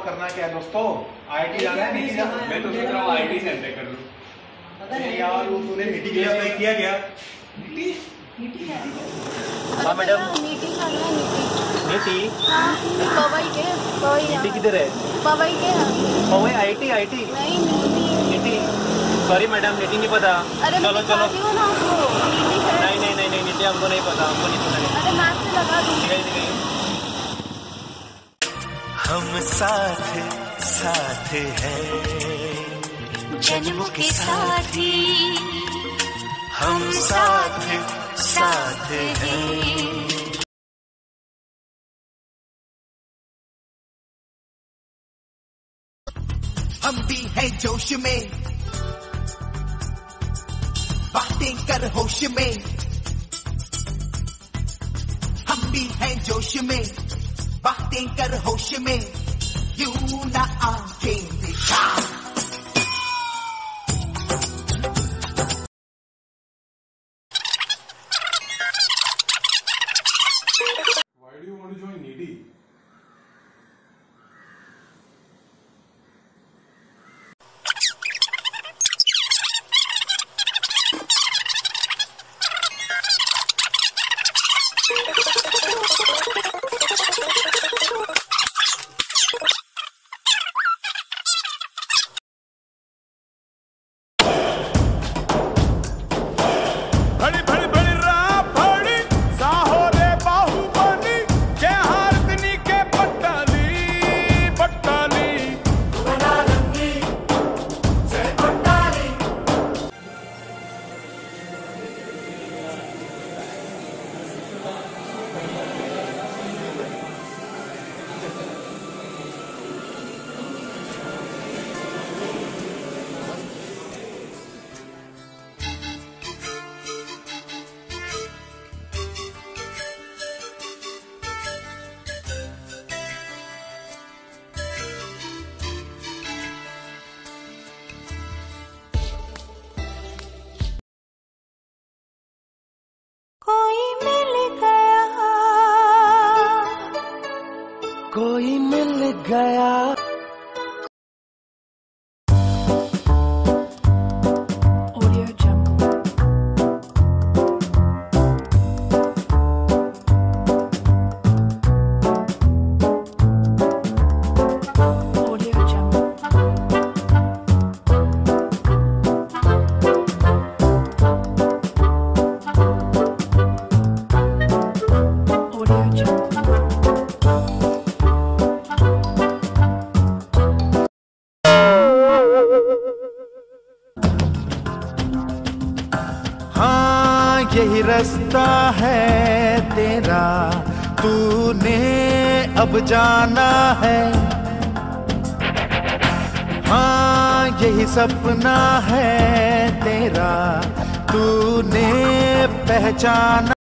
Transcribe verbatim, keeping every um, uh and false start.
करना क्या है दोस्तों? आईटी जाना है नीति जाना? मैं तो सोच रहा हूँ आईटी से एंटर कर लूँ। अरे यार वो तूने नीति के लिए अप्लाई किया क्या? नीति? नीति क्या है? हाँ मैडम। नीति खाना है नीति। नीति? हाँ पवई के पवई। नीति किधर है? पवई के पवई आईटी आईटी। नहीं नीति। नीति सॉरी मैडम नीति नहीं पता। अरे चलो चलो ना आपको नीति है। नहीं नहीं नहीं नहीं नीति हमको नहीं पता हमको नहीं पता। अरे मैप से लगा दूँ। हम साथ साथ हैं जन्म के साथी, हम साथ साथ हैं। हम भी हैं जोश में, बातें कर होश में, हम भी हैं जोश में, बातें कर होश में, यूं ना आंखें दिखा। Why do you want to join Needy? कोई मिल गया। Audio Jungle. Audio Jungle. Audio Jungle. यही रास्ता है तेरा, तूने अब जाना है। हाँ यही सपना है तेरा, तूने पहचाना।